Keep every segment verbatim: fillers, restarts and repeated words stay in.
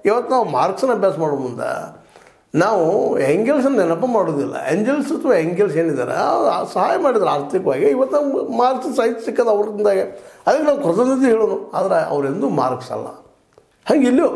ಇವತ್ತು ನಾವು ಮಾರ್ಕ್ಸನ್ನ ಅಭ್ಯಾಸ ಮಾಡೋ ಮುಂದೆ ನಾವು ಎಂಗೆಲ್ಸನ್ನು ನೆನಪು ಮಾಡೋದಿಲ್ಲ. ಎಂಜಲ್ಸ್ ಅಥವಾ ಎಂಗೆಲ್ಸ್ ಏನಿದ್ದಾರೆ ಸಹಾಯ ಮಾಡಿದ್ರು ಆರ್ಥಿಕವಾಗಿ. ಇವತ್ತು ನಾವು ಮಾರ್ಕ್ಸ್ ಸಾಹಿತ್ಯ ಸಿಕ್ಕದ ಅವ್ರಿಂದಾಗೆ, ಅದಕ್ಕೆ ನಾವು ಕೃತಜ್ಞತೆ ಹೇಳೋಣ. ಆದರೆ ಅವರೆಂದೂ ಮಾರ್ಕ್ಸ್ ಅಲ್ಲ. ಹಂಗೆ ಇಲ್ಲೋ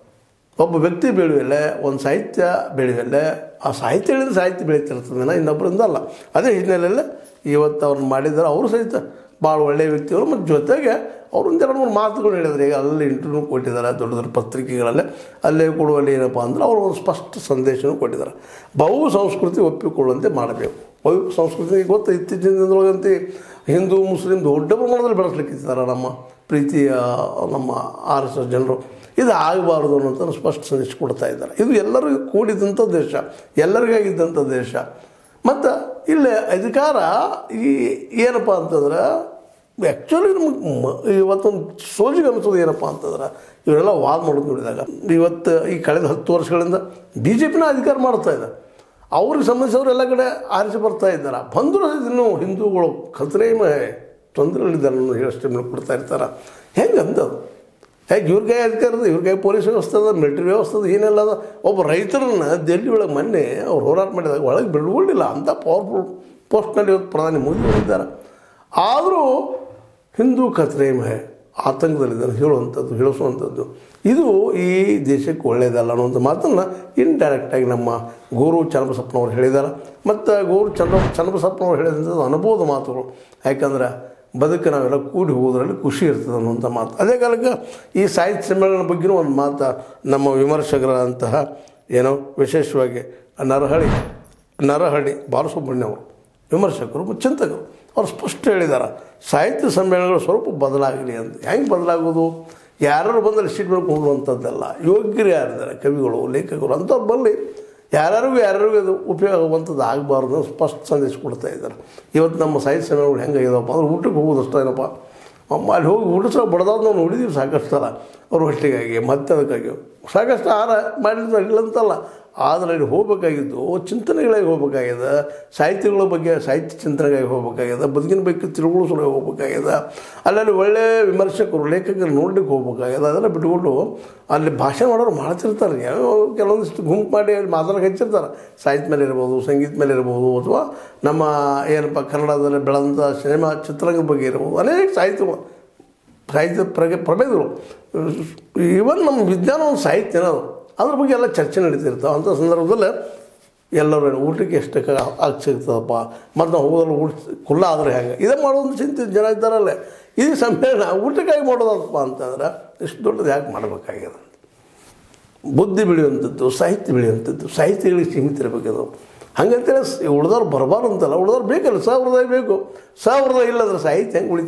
ಒಬ್ಬ ವ್ಯಕ್ತಿ ಬೆಳೆಯಲ್ಲೇ ಒಂದು ಸಾಹಿತ್ಯ ಬೆಳೆಯಲ್ಲೇ ಆ ಸಾಹಿತ್ಯ ಹೇಳಿದ್ರೆ ಸಾಹಿತ್ಯ ಬೆಳೀತಿರ್ತದೆ, ಇನ್ನೊಬ್ಬರಿಂದ ಅಲ್ಲ. ಅದೇ ಹಿನ್ನೆಲೆಯಲ್ಲೇ ಇವತ್ತು ಅವ್ರನ್ನ ಮಾಡಿದ್ದಾರೆ. ಅವರು ಸಹಿತ ಭಾಳ ಒಳ್ಳೆಯ ವ್ಯಕ್ತಿಗಳು. ಮತ್ತು ಜೊತೆಗೆ ಅವ್ರೊಂದು ಎರಡು ಮೂರು ಮಾತುಗಳು ಹೇಳಿದರೆ, ಈಗ ಅಲ್ಲಿ ಇಂಟರ್ವ್ಯೂ ಕೊಟ್ಟಿದ್ದಾರೆ ದೊಡ್ಡ ದೊಡ್ಡ ಪತ್ರಿಕೆಗಳಲ್ಲೇ. ಅಲ್ಲೇ ಕೊಡುವಲ್ಲಿ ಏನಪ್ಪ ಅಂದ್ರೆ ಅವರು ಒಂದು ಸ್ಪಷ್ಟ ಸಂದೇಶನೂ ಕೊಟ್ಟಿದ್ದಾರೆ. ಬಹು ಸಂಸ್ಕೃತಿ ಒಪ್ಪಿಕೊಳ್ಳುವಂತೆ ಮಾಡಬೇಕು. ಬಹು ಸಂಸ್ಕೃತಿ ಗೊತ್ತು, ಇತ್ತೀಚಿನ ದಿನದೊಳಗಂತೆ ಹಿಂದೂ ಮುಸ್ಲಿಂ ದೊಡ್ಡ ಪ್ರಮಾಣದಲ್ಲಿ ಬೆಳೆಸ್ಲಿಕ್ಕಿದ್ದಾರೆ ನಮ್ಮ ಪ್ರೀತಿಯ ನಮ್ಮ ಆರ್ ಎಸ್ ಎಸ್ ಜನರು. ಇದು ಆಗಬಾರ್ದು ಅನ್ನೋಂಥ ಸ್ಪಷ್ಟ ಸಂದೇಶ ಕೊಡ್ತಾ ಇದ್ದಾರೆ. ಇದು ಎಲ್ಲರಿಗೂ ಕೂಡಿದಂಥ ದೇಶ, ಎಲ್ಲರಿಗಾಗಿದ್ದಂಥ ದೇಶ. ಮತ್ತು ಇಲ್ಲೇ ಅಧಿಕಾರ ಈ ಏನಪ್ಪ ಅಂತಂದ್ರೆ ಆ್ಯಕ್ಚುಲಿ ನಮ್ಗೆ ಇವತ್ತೊಂದು ಸೋಜಿಗೆ ಅನಿಸೋದು ಏನಪ್ಪ ಅಂತಂದ್ರೆ, ಇವರೆಲ್ಲ ವಾದ ಮಾಡೋದು ನೋಡಿದಾಗ ಇವತ್ತು ಈ ಕಳೆದ ಹತ್ತು ವರ್ಷಗಳಿಂದ ಬಿ ಜೆ ಪಿನ ಅಧಿಕಾರ ಮಾಡ್ತಾ ಇದೆ. ಅವ್ರಿಗೆ ಸಂಬಂಧಿಸಿದವರು ಎಲ್ಲ ಕಡೆ ಆರಿಸಿ ಬರ್ತಾ ಇದ್ದಾರೆ. ಬಂದರೂ ಇನ್ನೂ ಹಿಂದೂಗಳು ಖತರೇಮ ತೊಂದರೆಗಳಿದ್ದಾರೆ ಅನ್ನೋ ಹೇಳೋ ಸ್ಟೇಟ್ಮೆಂಟ್ ಕೊಡ್ತಾ ಇರ್ತಾರೆ. ಹೆಂಗೆ ಅಂತದು ಹೇಗೆ ಇವ್ರ ಕೈ ಅಧಿಕಾರ ಅದ, ಇವ್ರ ಕೈ ಪೊಲೀಸ್ ವ್ಯವಸ್ಥೆ ಅದ, ಮಿಲಿಟರಿ ವ್ಯವಸ್ಥೆ ಅದ, ಏನೆಲ್ಲ ಅದ. ಒಬ್ಬ ರೈತರನ್ನ ದೆಹಲಿ ಒಳಗೆ ಮೊನ್ನೆ ಅವ್ರು ಹೋರಾಟ ಮಾಡಿದಾಗ ಒಳಗೆ ಬಿಡ್ಕೊಂಡಿಲ್ಲ ಅಂಥ ಪವರ್ಫುಲ್ ಪೋಸ್ಟ್ನಲ್ಲಿ ಇವತ್ತು ಪ್ರಧಾನಿ ಮೋದಿ ಇದ್ದಾರೆ. ಆದರೂ ಹಿಂದೂ ಖತರೇಮ ಆತಂಕದಲ್ಲಿದ್ದಾರೆ ಹೇಳುವಂಥದ್ದು, ಹೇಳಿಸುವಂಥದ್ದು ಇದು ಈ ದೇಶಕ್ಕೆ ಒಳ್ಳೆಯದಲ್ಲ ಅನ್ನುವಂಥ ಮಾತನ್ನು ಇಂಡೈರೆಕ್ಟಾಗಿ ನಮ್ಮ ಗೋರು ಚನ್ನಬಸಪ್ಪನವ್ರು ಹೇಳಿದ್ದಾರೆ. ಮತ್ತು ಗೋರು ಚಂದ್ರ ಚನ್ನಬಸಪ್ಪನವ್ರು ಹೇಳಿದಂಥದ್ದು ಅನುಭವದ ಮಾತುಗಳು. ಯಾಕಂದ್ರೆ ಬದುಕು ನಾವೆಲ್ಲ ಕೂಡಿ ಹೋಗೋದ್ರಲ್ಲಿ ಖುಷಿ ಇರ್ತದೆ ಅನ್ನುವಂಥ ಮಾತು. ಅದೇ ಕಾಲಕ್ಕೆ ಈ ಸಾಹಿತ್ಯ ಸಮ್ಮೇಳನ ಬಗ್ಗೆಯೂ ಒಂದು ಮಾತು ನಮ್ಮ ವಿಮರ್ಶಕರಂತಹ ಏನೋ ವಿಶೇಷವಾಗಿ ನರಹಳ್ಳಿ ನರಹಳ್ಳಿ ಬಾಲಸುಬ್ರಹ್ಮಣ್ಯ ಅವರು ವಿಮರ್ಶಕರು ಚಿಂತಕರು ಅವ್ರು ಸ್ಪಷ್ಟ ಹೇಳಿದ್ದಾರೆ, ಸಾಹಿತ್ಯ ಸಮ್ಮೇಳನಗಳು ಸ್ವಲ್ಪ ಬದಲಾಗಲಿ ಅಂತ. ಹೆಂಗೆ ಬದಲಾಗೋದು? ಯಾರು ಬಂದರೆ ಸೀಟ್ ಮಾಡ್ಕೊಳ್ಳುವಂಥದ್ದಲ್ಲ. ಯೋಗ್ಯರು ಯಾರಿದ್ದಾರೆ, ಕವಿಗಳು ಲೇಖಕರು ಅಂಥವ್ರು ಬರಲಿ, ಯಾರ್ಯಾರಿಗೂ ಯಾರ್ಯಾರಿಗೂ ಅದು ಉಪಯೋಗ ಆಗುವಂಥದ್ದು ಆಗಬಾರ್ದು ಸ್ಪಷ್ಟ ಸಂದೇಶ ಕೊಡ್ತಾ ಇದ್ದಾರೆ. ಇವತ್ತು ನಮ್ಮ ಸಾಹಿತ್ಯ ಸಮ್ಮೇಳನಗಳು ಹೆಂಗಾಗಿದವಪ್ಪ ಅಂದ್ರೆ ಊಟಕ್ಕೆ ಹೋಗೋದು ಅಷ್ಟೇ ಏನಪ್ಪ, ಅಮ್ಮ ಅಲ್ಲಿ ಹೋಗಿ ಊಟ ಸಹ ಬಡ್ದಾದ್ರು ನಾವು ನೋಡಿದ್ದೀವಿ ಸಾಕಷ್ಟು ಸಲ. ಅವ್ರ ಹೊಟ್ಟೆಗಾಗಿ ಮತ್ತೆ ಅದಕ್ಕಾಗಿ ಸಾಕಷ್ಟು ಆಹಾರ ಮಾಡಿದ್ರೆ ಇಲ್ಲಂತಲ್ಲ. ಆದರೆ ಅಲ್ಲಿ ಹೋಗಬೇಕಾಗಿದ್ದು ಚಿಂತನೆಗಳಾಗಿ ಹೋಗಬೇಕಾಗಿದೆ, ಸಾಹಿತ್ಯಗಳ ಬಗ್ಗೆ ಸಾಹಿತ್ಯ ಚಿಂತನೆಗಾಗಿ ಹೋಗಬೇಕಾಗಿದೆ, ಬದುಕಿನ ಬಗ್ಗೆ ತಿಳುವಳಿಸಲು ಹೋಗಬೇಕಾಗಿದೆ, ಅಲ್ಲಲ್ಲಿ ಒಳ್ಳೆಯ ವಿಮರ್ಶಕರು ಲೇಖಕರು ನೋಡ್ಲಿಕ್ಕೆ ಹೋಗ್ಬೇಕಾಗಿದೆ. ಅದೆಲ್ಲ ಬಿಟ್ಕೊಂಡು ಅಲ್ಲಿ ಭಾಷೆ ಮಾಡೋರು ಮಾಡ್ತಿರ್ತಾರೆ. ಯಾವ ಕೆಲವೊಂದಿಷ್ಟು ಗುಂಪು ಮಾಡಿ ಅಲ್ಲಿ ಮಾತಾಡೋಕೆ ಹಚ್ಚಿರ್ತಾರೆ. ಸಾಹಿತ್ಯ ಮೇಲೆ ಇರ್ಬೋದು, ಸಂಗೀತ ಮೇಲೆ ಇರ್ಬೋದು, ಅಥವಾ ನಮ್ಮ ಏನಪ್ಪ ಕನ್ನಡದಲ್ಲಿ ಬೆಳೆದಂಥ ಸಿನಿಮಾ ಚಿತ್ರರಂಗದ ಬಗ್ಗೆ ಇರ್ಬೋದು, ಅನೇಕ ಸಾಹಿತ್ಯಗಳು ಸಾಹಿತ್ಯ ಪ್ರಗೆ ಪ್ರಭೇದಗಳು. ಈವನ್ ನಮ್ಮ ವಿಜ್ಞಾನ ಒಂದು ಸಾಹಿತ್ಯ ಅನ್ನೋದು ಅದ್ರ ಬಗ್ಗೆ ಎಲ್ಲ ಚರ್ಚೆ ನಡೀತಿರ್ತಾವೆ. ಅಂಥ ಸಂದರ್ಭದಲ್ಲಿ ಎಲ್ಲರೂ ಊಟಕ್ಕೆ ಎಷ್ಟಕ್ಕೆ ಆಗಿ ಸಿಗ್ತದಪ್ಪ, ಮತ್ತು ನಾವು ಹೋಗೋದ್ರಲ್ಲಿ ಊಟ ಕುಲ್ಲ ಆದರೆ ಹೆಂಗೆ ಇದೇ ಮಾಡೋದು ಚಿಂತೆ ಜನ ಇದ್ದಾರಲ್ಲೇ. ಈ ಸಮ್ಮೇಳನ ಊಟಕ್ಕಾಗಿ ಮಾಡೋದಪ್ಪ ಅಂತಂದ್ರೆ ಇಷ್ಟು ದೊಡ್ಡದು ಯಾಕೆ ಮಾಡಬೇಕಾಗಿದೆ? ಬುದ್ಧಿ ಬೆಳೆಯುವಂಥದ್ದು, ಸಾಹಿತ್ಯ ಬೆಳೆಯುವಂಥದ್ದು, ಸಾಹಿತ್ಯಗಳಿಗೆ ಸೀಮಿತ ಇರಬೇಕದು. ಹಂಗಂತೇಳಿ ಉಳ್ದವ್ರು ಬರಬಾರ್ದು ಅಂತಲ್ಲ, ಉಳ್ದವ್ರು ಬೇಕಲ್ಲ, ಸಾವಿರದಾಯ ಬೇಕು. ಸಾವಿರದಾಯ ಇಲ್ಲಂದ್ರೆ ಸಾಹಿತ್ಯ ಹೆಂಗೆ ಉಳಿತು?